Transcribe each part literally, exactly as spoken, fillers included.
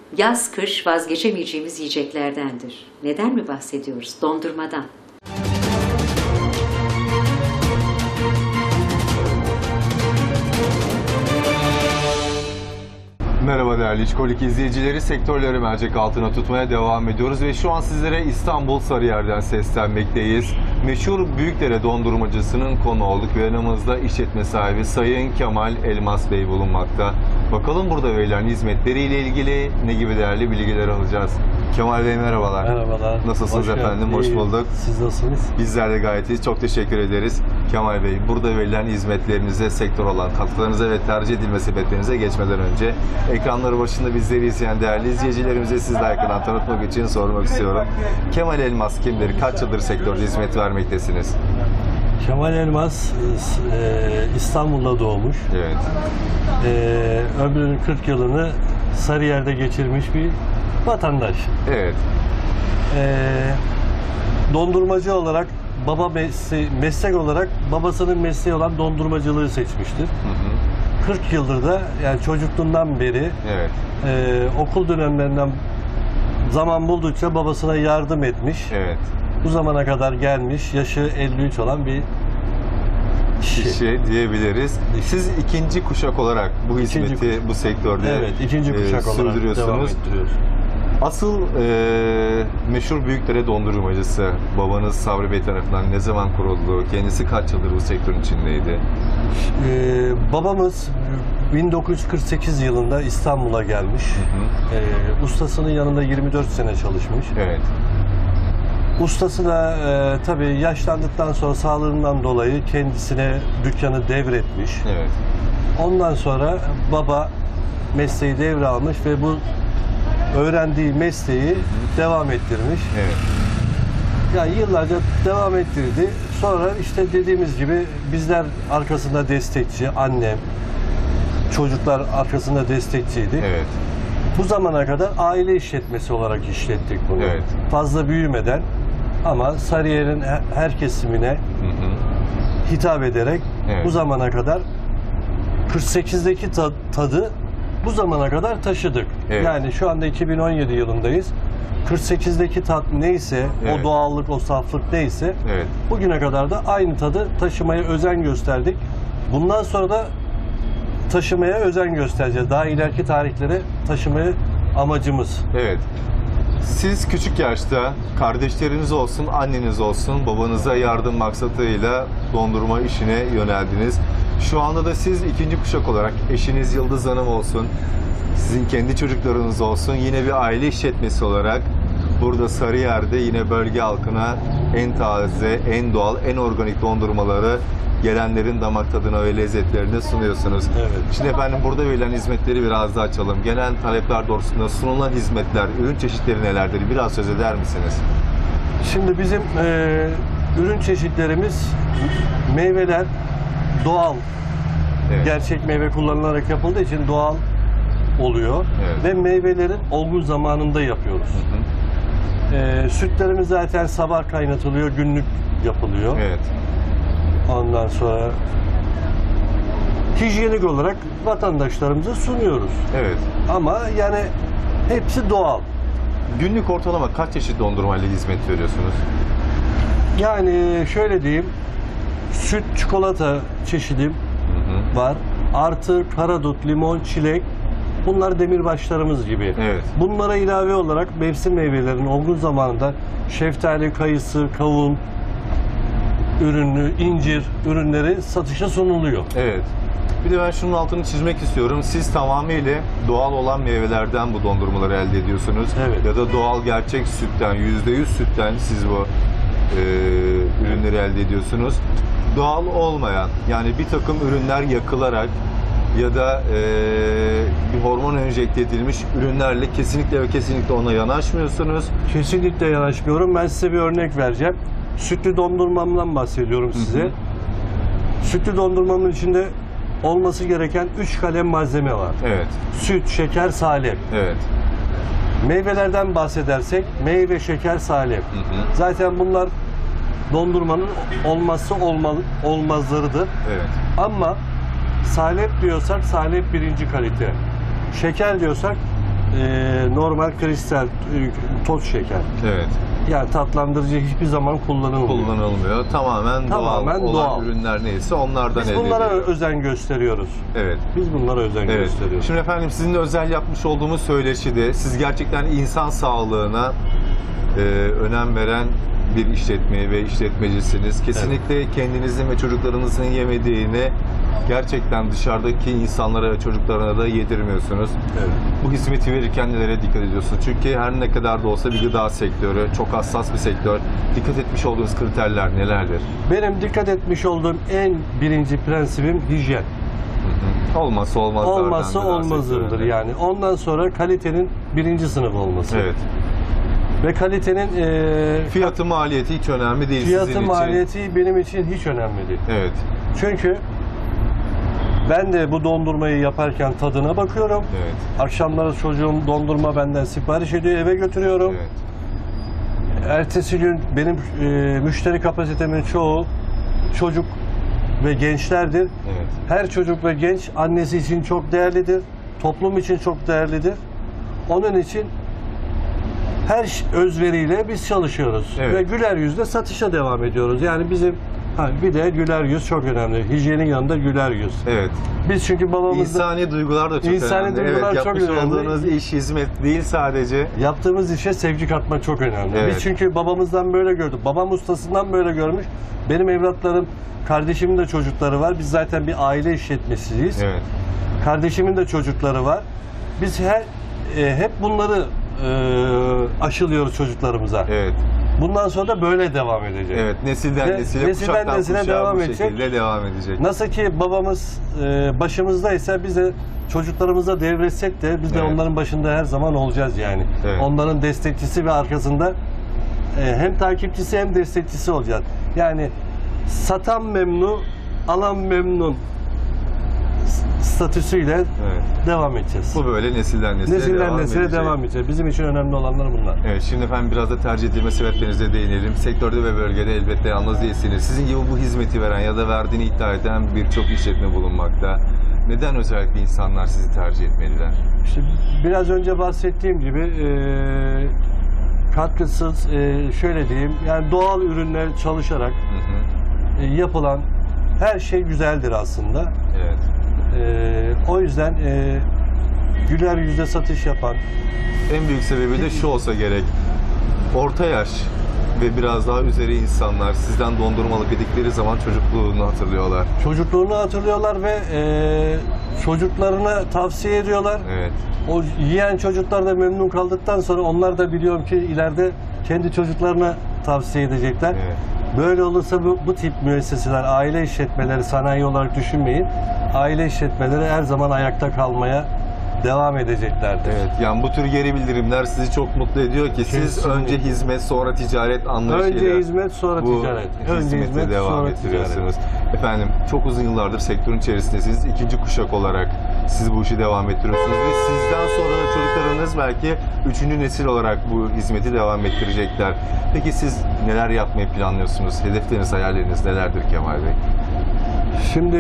Yaz kış vazgeçemeyeceğimiz yiyeceklerdendir. Neden mi bahsediyoruz? Dondurmadan. Merhaba değerli İşkolik izleyicileri, sektörleri mercek altına tutmaya devam ediyoruz ve şu an sizlere İstanbul Sarıyer'den seslenmekteyiz. Meşhur Büyükdere dondurmacısının konu olduk ve yanımızda işletme sahibi Sayın Kemal Elmas Bey bulunmakta. Bakalım burada verilen hizmetleriyle ilgili ne gibi değerli bilgiler alacağız. Kemal Bey merhabalar. Merhabalar. Nasılsınız Hoş efendim? geldin. Hoş İyi. bulduk. Siz nasılsınız? Bizler de gayet iyiyiz. Çok teşekkür ederiz. Kemal Bey, burada verilen hizmetlerinize, sektör olan katkılarınıza ve tercih edilme sebeplerinize geçmeden önce ekranları başında bizleri izleyen değerli izleyicilerimize siz de yakından tanıtmak için sormak istiyorum. Kemal Elmas kimdir? Kaç yıldır sektörde hizmet vermektesiniz? Kemal Elmas e, İstanbul'da doğmuş. Evet. E, ömrünün kırk yılını Sarıyer'de geçirmiş bir vatandaş. Evet. E, dondurmacı olarak baba mesleği, meslek olarak babasının mesleği olan dondurmacılığı seçmiştir. Hı hı. kırk yıldır da yani çocukluğundan beri Evet. e, okul dönemlerinden zaman buldukça babasına yardım etmiş. Evet. Bu zamana kadar gelmiş, yaşı elli üç olan bir kişi. Kişi diyebiliriz. Siz ikinci kuşak olarak bu hizmeti, İkinci- bu sektörde Evet, ikinci kuşak e, olarak devam sürdürüyorsunuz. ettiriyoruz. Asıl e, meşhur Büyükdere dondurmacısı babanız Sabri Bey tarafından ne zaman kuruldu? Kendisi kaç yıldır bu sektörün içindeydi? Ee, babamız bin dokuz yüz kırk sekiz yılında İstanbul'a gelmiş. Hı hı. Ee, ustasının yanında yirmi dört sene çalışmış. Evet. Ustası da e, tabii yaşlandıktan sonra sağlığından dolayı kendisine dükkanı devretmiş. Evet. Ondan sonra baba mesleği devralmış ve bu öğrendiği mesleği devam ettirmiş. Evet. Yani yıllarca devam ettirdi. Sonra işte dediğimiz gibi bizler arkasında destekçi, annem, çocuklar arkasında destekçiydi. Evet. Bu zamana kadar aile işletmesi olarak işlettik bunu. Evet. Fazla büyümeden ama Sarıyer'in her- her kesimine Hı hı. hitap ederek Evet. bu zamana kadar kırk sekizdeki ta- tadı bu zamana kadar taşıdık. Evet. Yani şu anda iki bin on yedi yılındayız. kırk sekizdeki tat neyse, Evet. o doğallık, o saflık neyse Evet. bugüne kadar da aynı tadı taşımaya özen gösterdik. Bundan sonra da taşımaya özen göstereceğiz. Daha ileriki tarihlere taşımaya amacımız. Evet. Siz küçük yaşta kardeşleriniz olsun, anneniz olsun, babanıza yardım maksatıyla dondurma işine yöneldiniz. Şu anda da siz ikinci kuşak olarak eşiniz Yıldız Hanım olsun, sizin kendi çocuklarınız olsun, yine bir aile işletmesi olarak burada Sarıyer'de yine bölge halkına en taze, en doğal, en organik dondurmaları gelenlerin damak tadına ve lezzetlerini sunuyorsunuz. Evet. Şimdi efendim burada verilen hizmetleri biraz daha açalım. Genel talepler doğrultusunda sunulan hizmetler, ürün çeşitleri nelerdir? Biraz söz eder misiniz? Şimdi bizim e, ürün çeşitlerimiz meyveler doğal, Evet. gerçek meyve kullanılarak yapıldığı için doğal oluyor. Evet. Ve meyvelerin olgun zamanında yapıyoruz. Hı hı. E, sütlerimiz zaten sabah kaynatılıyor, günlük yapılıyor. Evet. Ondan sonra hijyenik olarak vatandaşlarımıza sunuyoruz. Evet. Ama yani hepsi doğal. Günlük ortalama kaç çeşit dondurmayla hizmet veriyorsunuz? Yani şöyle diyeyim, süt, çikolata çeşidim Hı hı. var. Artı karadut, limon, çilek. Bunlar demirbaşlarımız gibi. Evet. Bunlara ilave olarak mevsim meyvelerinin olgun zamanında şeftali, kayısı, kavun ürünü, incir ürünleri satışa sunuluyor. Evet. Bir de ben şunun altını çizmek istiyorum. Siz tamamıyla doğal olan meyvelerden bu dondurmaları elde ediyorsunuz. Evet. Ya da doğal gerçek sütten, yüzde yüz sütten siz bu e, ürünleri elde ediyorsunuz. Doğal olmayan, yani bir takım ürünler yakılarak ya da e, bir hormon enjekte edilmiş ürünlerle kesinlikle ve kesinlikle ona yanaşmıyorsunuz. Kesinlikle yanaşmıyorum. Ben size bir örnek vereceğim. Sütlü dondurmamdan bahsediyorum size. Hı hı. Sütlü dondurmamın içinde olması gereken üç kalem malzeme var. Evet. Süt, şeker, salep. Evet. Meyvelerden bahsedersek meyve, şeker, salep. Hı hı. Zaten bunlar dondurmanın olmazsa olma, olmazlarıdır. Evet. Ama salep diyorsak salep birinci kalite. Şeker diyorsak e, normal kristal, e, toz şeker. Evet. Yani tatlandırıcı hiçbir zaman kullanılmıyor. Kullanılmıyor. Tamamen, Tamamen doğal, doğal. olan ürünler neyse onlardan Biz elde bunlara ediliyor. özen gösteriyoruz. Evet. Biz bunlara özen Evet. gösteriyoruz. Şimdi efendim sizin de özel yapmış olduğumuz söyleşide siz gerçekten insan sağlığına e, önem veren bir işletme ve işletmecisiniz. Kesinlikle kendinizin ve çocuklarınızın yemediğini gerçekten dışarıdaki insanlara ve çocuklarına da yedirmiyorsunuz. Evet. Bu hizmeti verirken nelere dikkat ediyorsunuz? Çünkü her ne kadar da olsa bir gıda sektörü, çok hassas bir sektör. Dikkat etmiş olduğunuz kriterler nelerdir? Benim dikkat etmiş olduğum en birinci prensibim hijyen. Olmazsa olmazlardan. Olmazsa gıda olmazımdır sektöründe. yani. Ondan sonra kalitenin birinci sınıf olması. Evet. Ve kalitenin e, Fiyatı, maliyeti hiç önemli değil fiyatı, sizin için. maliyeti benim için hiç önemli değil. Evet. Çünkü ben de bu dondurmayı yaparken tadına bakıyorum. Evet. Akşamları çocuğum dondurma benden sipariş ediyor, eve götürüyorum. Evet. Ertesi gün benim e, müşteri kapasitemin çoğu çocuk ve gençlerdir. Evet. Her çocuk ve genç annesi için çok değerlidir. Toplum için çok değerlidir. Onun için her ş- özveriyle biz çalışıyoruz. Evet. Ve güler yüzle satışa devam ediyoruz. Yani bizim ha, bir de güler yüz çok önemli. Hijyenin yanında güler yüz. Evet. Biz çünkü babamızda İnsani duygular da çok İnsani önemli. duygular evet, çok yapmış önemli. olduğunuz iş, hizmet değil sadece. yaptığımız işe sevgi katmak çok önemli. Evet. Biz çünkü babamızdan böyle gördük. Babam ustasından böyle görmüş. Benim evlatlarım, kardeşimin de çocukları var. Biz zaten bir aile işletmesiyiz. Evet. Kardeşimin de çocukları var. Biz her e, hep bunları e, aşılıyoruz çocuklarımıza. Evet. Bundan sonra da böyle devam edecek. Evet. Nesilden Ve nesile, nesilden kuşaktan nesile kuşağa devam bu edecek. şekilde devam edecek. Nasıl ki babamız e, başımızdaysa biz de çocuklarımıza devretsek de biz de Evet. onların başında her zaman olacağız yani. Evet. Onların destekçisi ve arkasında e, hem takipçisi hem destekçisi olacağız. Yani satan memnun, alan memnun s- statüsüyle Evet. devam edeceğiz. Bu böyle nesilden nesile Nesilden devam nesile edecek. devam edeceğiz. Bizim için önemli olanlar bunlar. Evet, şimdi efendim biraz da tercih edilme sebeplerinize değinelim. Sektörde ve bölgede elbette yalnız değilsiniz. Sizin gibi bu hizmeti veren ya da verdiğini iddia eden birçok işletme bulunmakta. Neden özellikle insanlar sizi tercih etmeliler? İşte biraz önce bahsettiğim gibi e, katkısız, e, şöyle diyeyim, yani doğal ürünler çalışarak Hı hı. e, yapılan her şey güzeldir aslında. Evet. E, o yüzden e, güler yüzle satış yapan, En büyük sebebi de şu olsa gerek. Orta yaş ve biraz daha üzeri insanlar sizden dondurma alıp yedikleri zaman çocukluğunu hatırlıyorlar. çocukluğunu hatırlıyorlar ve e, çocuklarına tavsiye ediyorlar. Evet. O yiyen çocuklar da memnun kaldıktan sonra onlar da biliyorum ki ileride kendi çocuklarına tavsiye edecekler. Evet. Böyle olursa bu, bu tip müesseseler, aile işletmeleri, sanayi olarak düşünmeyin. Aile işletmeleri her zaman ayakta kalmaya devam edeceklerdir. Evet, yani bu tür geri bildirimler sizi çok mutlu ediyor ki siz Kesinlikle. önce hizmet sonra ticaret anlayışıyla Önce hizmet, sonra bu ticaret. Önce hizmete hizmet, devam sonra ettiriyorsunuz. Efendim çok uzun yıllardır sektörün içerisindesiniz. İkinci kuşak olarak siz bu işi devam ettiriyorsunuz ve sizden sonra da çocuklarınız belki üçüncü nesil olarak bu hizmeti devam ettirecekler. Peki siz neler yapmayı planlıyorsunuz? Hedefleriniz, hayalleriniz nelerdir Kemal Bey? Şimdi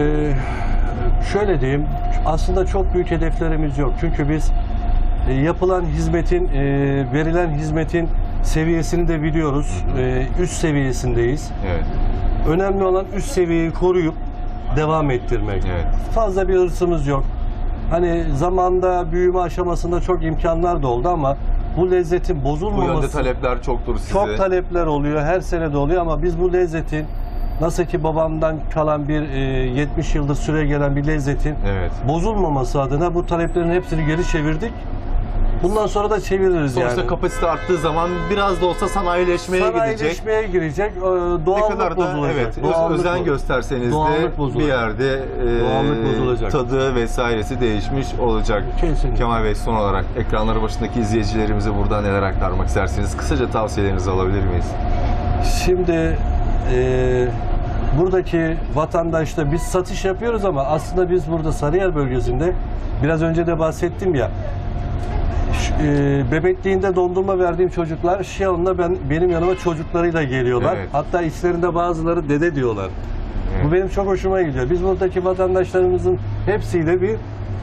şöyle diyeyim, aslında çok büyük hedeflerimiz yok. Çünkü biz e, yapılan hizmetin, e, verilen hizmetin seviyesini de biliyoruz. E, üst seviyesindeyiz. Evet. Önemli olan üst seviyeyi koruyup devam ettirmek. Evet. Fazla bir hırsımız yok. Hani zamanda büyüme aşamasında çok imkanlar da oldu ama bu lezzetin Bu bozulmaması... yönde talepler çoktur size. Çok talepler oluyor, her sene de oluyor ama biz bu lezzetin, nasıl ki babamdan kalan bir e, yetmiş yıldır süre gelen bir lezzetin Evet. bozulmaması adına bu taleplerin hepsini geri çevirdik. Bundan sonra da çeviririz Sonuçta yani. kapasite arttığı zaman biraz da olsa sanayileşmeye gidecek. Sanayileşmeye girecek, e, Ne doğallık kadar da bozulacak. evet öz- Doğallık özen bozulacak. gösterseniz de Doğallık bir bozulacak. yerde e, Doğallık bozulacak. tadı vesairesi değişmiş olacak. Kesinlikle. Kemal Bey son olarak ekranları başındaki izleyicilerimize buradan neler aktarmak istersiniz? Kısaca tavsiyelerinizi alabilir miyiz? Şimdi e, buradaki vatandaşla biz satış yapıyoruz ama aslında biz burada Sarıyer bölgesinde biraz önce de bahsettim ya, ş- e, bebekliğinde dondurma verdiğim çocuklar şu anda ben benim yanıma çocuklarıyla geliyorlar. Evet. Hatta içlerinde bazıları dede diyorlar. Evet. Bu benim çok hoşuma gidiyor. Biz buradaki vatandaşlarımızın hepsiyle bir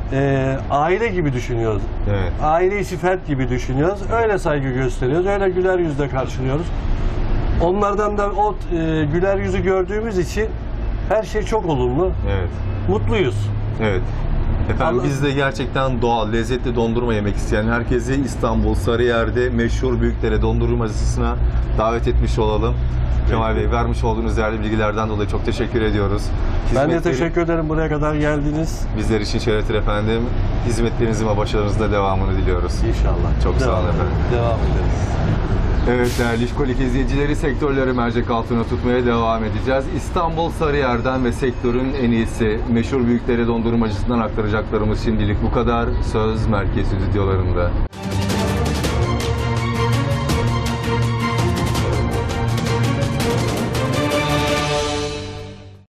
e, aile gibi düşünüyoruz. Evet. Aile içi fert gibi düşünüyoruz. Öyle saygı gösteriyoruz. Öyle güler yüzle karşılıyoruz. Onlardan da o e, güler yüzü gördüğümüz için her şey çok olumlu. Evet. Mutluyuz. Evet. Efendim Allah- biz de gerçekten doğal, lezzetli dondurma yemek isteyen herkesi İstanbul Sarıyer'de meşhur Büyükdere Dondurmacısı'na davet etmiş olalım. Kemal Bey, vermiş olduğunuz değerli bilgilerden dolayı çok teşekkür ediyoruz. Ben de Hizmetleri teşekkür ederim, buraya kadar geldiniz. Bizler için şereftir efendim. Hizmetlerinizin ve başarınızın da devamını diliyoruz. İnşallah. Çok sağ olun Devam- efendim. Devam ederiz. Evet değerli İşkolik izleyicileri, sektörleri mercek altına tutmaya devam edeceğiz. İstanbul Sarıyer'den ve sektörün en iyisi meşhur Büyükdere Dondurmacısı'ndan aktaracaklarımız şimdilik bu kadar. Söz Merkez Stüdyolarında.